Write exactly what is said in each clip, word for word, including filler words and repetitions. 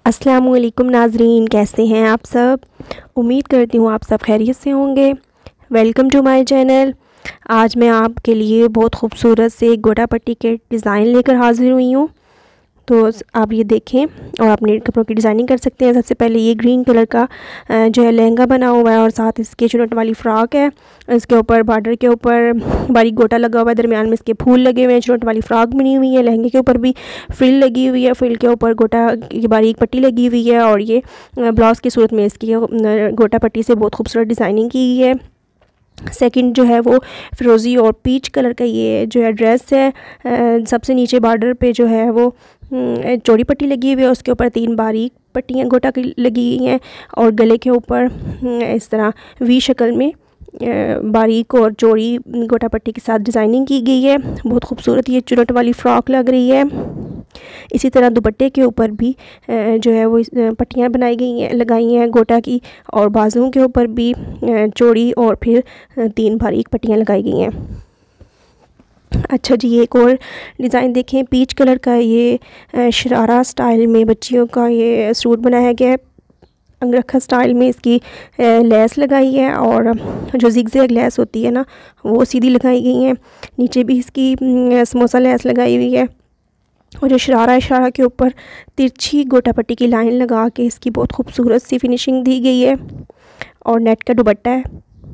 अस्सलामुअलैकुम नाज़रीन, कैसे हैं आप सब। उम्मीद करती हूँ आप सब खैरियत से होंगे। Welcome to my channel. आज मैं आपके लिए बहुत खूबसूरत से गोटा पट्टी के डिज़ाइन लेकर हाज़िर हुई हूँ। तो आप ये देखें और अपने कपड़ों की डिज़ाइनिंग कर सकते हैं। सबसे पहले ये ग्रीन कलर का जो है लहंगा बना हुआ है और साथ इसके चुनट वाली फ़्रॉक है। इसके ऊपर बॉर्डर के ऊपर बारीक गोटा लगा हुआ है, दरमियान में इसके फूल लगे हुए हैं। चुनट वाली फ़्रॉक बनी हुई है। लहंगे के ऊपर भी फ्रिल लगी हुई है, फ्रिल के ऊपर गोटा की बारीक पट्टी लगी हुई है और ये ब्लाउज़ की सूरत में इसकी गोटा पट्टी से बहुत खूबसूरत डिज़ाइनिंग की गई है। सेकंड जो है वो फ़िरोज़ी और पीच कलर का ये जो है ड्रेस है। सबसे नीचे बॉर्डर पे जो है वो चौड़ी पट्टी लगी हुई है, उसके ऊपर तीन बारीक पट्टियाँ गोटा की लगी हुई हैं और गले के ऊपर इस तरह वी शक्ल में बारीक और चौड़ी गोटा पट्टी के साथ डिज़ाइनिंग की गई है। बहुत खूबसूरत ये चुनट वाली फ़्रॉक लग रही है। इसी तरह दुपट्टे के ऊपर भी जो है वो पट्टियाँ बनाई गई हैं, लगाई हैं गोटा की, और बाजुओं के ऊपर भी चौड़ी और फिर तीन बारीक पट्टियाँ लगाई गई हैं। अच्छा जी, एक और डिज़ाइन देखें। पीच कलर का ये शरारा स्टाइल में बच्चियों का ये सूट बनाया गया है। अंगरखा स्टाइल में इसकी लेस लगाई है और जो जिगजैग लेस होती है ना वो सीधी लगाई गई है। नीचे भी इसकी समोसा लेस लगाई हुई है और जो शरारा शरारा के ऊपर तिरछी गोटा पट्टी की लाइन लगा के इसकी बहुत खूबसूरत सी फिनिशिंग दी गई है और नेट का दुपट्टा है।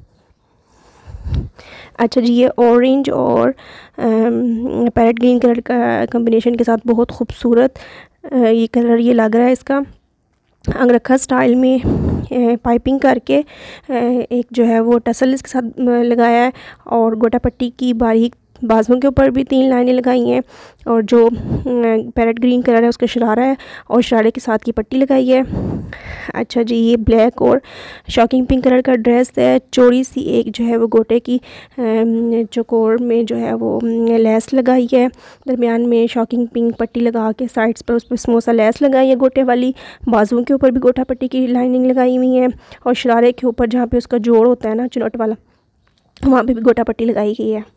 अच्छा जी, ये ऑरेंज और पैरेट ग्रीन कलर का कॉम्बिनेशन के साथ बहुत खूबसूरत ये कलर ये लग रहा है। इसका अंगरखा स्टाइल में पाइपिंग करके एक जो है वो टसल इसके साथ लगाया है और गोटा पट्टी की बारीक बाजुओं के ऊपर भी तीन लाइनें लगाई हैं और जो पैरेट ग्रीन कलर है उसका शरारा है और शरारे के साथ की पट्टी लगाई है। अच्छा जी, ये ब्लैक और शॉकिंग पिंक कलर का ड्रेस है। चौड़ी सी एक जो है वो गोटे की चौकोर में जो है वो लेस लगाई है, दरमियान में शॉकिंग पिंक पट्टी लगा के साइड्स पर उस पर समोसा लेस लगाई है गोटे वाली। बाजुओं के ऊपर भी गोटा पट्टी की लाइनिंग लगाई हुई है और शरारे के ऊपर जहाँ पे उसका जोड़ होता है ना चुनट वाला, वहाँ पे भी गोटा पट्टी लगाई गई है।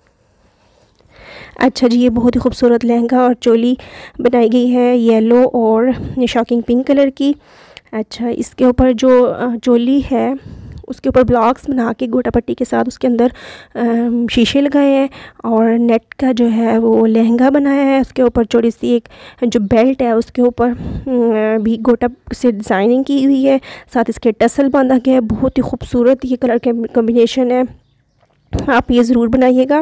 अच्छा जी, ये बहुत ही खूबसूरत लहंगा और चोली बनाई गई है येलो और शॉकिंग पिंक कलर की। अच्छा, इसके ऊपर जो चोली है उसके ऊपर ब्लॉक्स बना के गोटा पट्टी के साथ उसके अंदर शीशे लगाए हैं और नेट का जो है वो लहंगा बनाया है। उसके ऊपर चौड़ी सी एक जो बेल्ट है उसके ऊपर भी गोटा से डिज़ाइनिंग की हुई है, साथ इसके टसल बांधा गया है। बहुत ही खूबसूरत ये कलर का कॉम्बिनेशन है, आप ये ज़रूर बनाइएगा।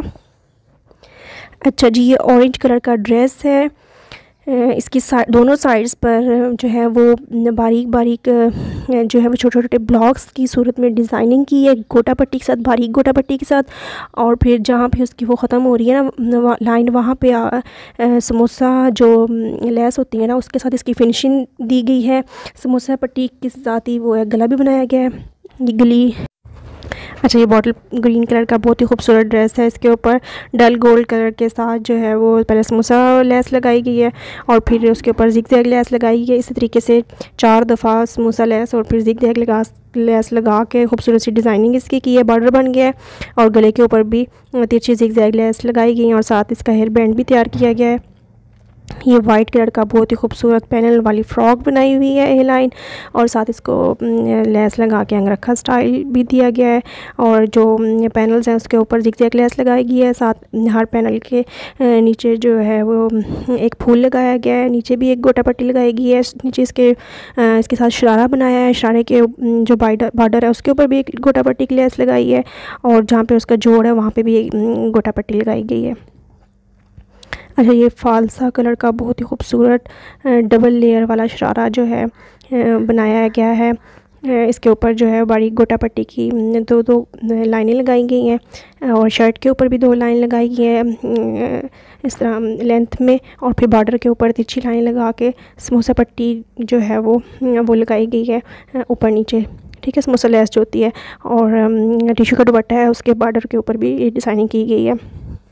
अच्छा जी, ये ऑरेंज कलर का ड्रेस है। इसकी सा, दोनों साइड्स पर जो है वो बारीक बारीक जो है वो छोटे छोटे ब्लॉक्स की सूरत में डिज़ाइनिंग की है गोटा पट्टी के साथ, बारीक गोटा पट्टी के साथ। और फिर जहाँ पे उसकी वो ख़त्म हो रही है ना लाइन, वहाँ पे आ, आ, समोसा जो लेस होती है ना उसके साथ इसकी फिनिशिंग दी गई है। समोसा पट्टी के साथ ही वो है गला भी बनाया गया है, ये गली। अच्छा, ये बॉटल ग्रीन कलर का बहुत ही खूबसूरत ड्रेस है। इसके ऊपर डल गोल्ड कलर के साथ जो है वो पहले समोसा लेस लगाई गई है और फिर उसके ऊपर जिगजैग लेस लगाई गई है। इसी तरीके से चार दफ़ा समोसा लेस और फिर जिगजैग लगा लेस लगा के खूबसूरत सी डिज़ाइनिंग इसकी की है। बॉर्डर बन गया है और गले के ऊपर भी तिरछी जिगजैग लेस लगाई गई है और साथ इसका हेयर बैंड भी तैयार किया गया है। ये वाइट कलर का बहुत ही खूबसूरत पैनल वाली फ़्रॉक बनाई हुई है ए लाइन और साथ इसको लेस लगा के अंगरखा स्टाइल भी दिया गया है और जो पैनल्स हैं उसके ऊपर जिगजैग लेस लगाई गई है। साथ हर पैनल के नीचे जो है वो एक फूल लगाया गया है, नीचे भी एक गोटा पट्टी लगाई गई है। नीचे इसके इसके साथ शरारा बनाया है, शरारे के जो बॉर्डर है उसके ऊपर भी एक गोटा पट्टी की लेस लगाई है और जहाँ पर उसका जोड़ है वहाँ पर भी एक गोटा पट्टी लगाई गई है। अच्छा, ये फालसा कलर का बहुत ही खूबसूरत डबल लेयर वाला शरारा जो है बनाया गया है। इसके ऊपर जो है बारीक गोटा पट्टी की दो दो लाइनें लगाई गई हैं और शर्ट के ऊपर भी दो लाइन लगाई गई है इस तरह लेंथ में, और फिर बॉर्डर के ऊपर तिरछी लाइन लगा के समोसा पट्टी जो है वो वो लगाई गई है ऊपर नीचे, ठीक है, समोसा लेस जो होती है। और टिश्यू का दुपट्टा है उसके बॉर्डर के ऊपर भी ये डिज़ाइनिंग की गई है।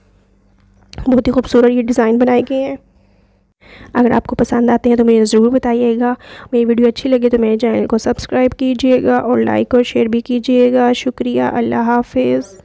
बहुत ही खूबसूरत ये डिज़ाइन बनाए गए हैं। अगर आपको पसंद आते हैं तो मुझे ज़रूर बताइएगा। मेरी वीडियो अच्छी लगे तो मेरे चैनल को सब्सक्राइब कीजिएगा और लाइक और शेयर भी कीजिएगा। शुक्रिया, अल्लाह हाफ़िज़।